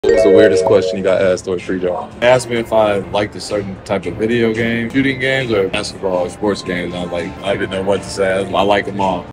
What was the weirdest question you got asked or street job? Asked me if I liked a certain type of video game, shooting games, or basketball or sports games. I didn't know what to say. I like them all.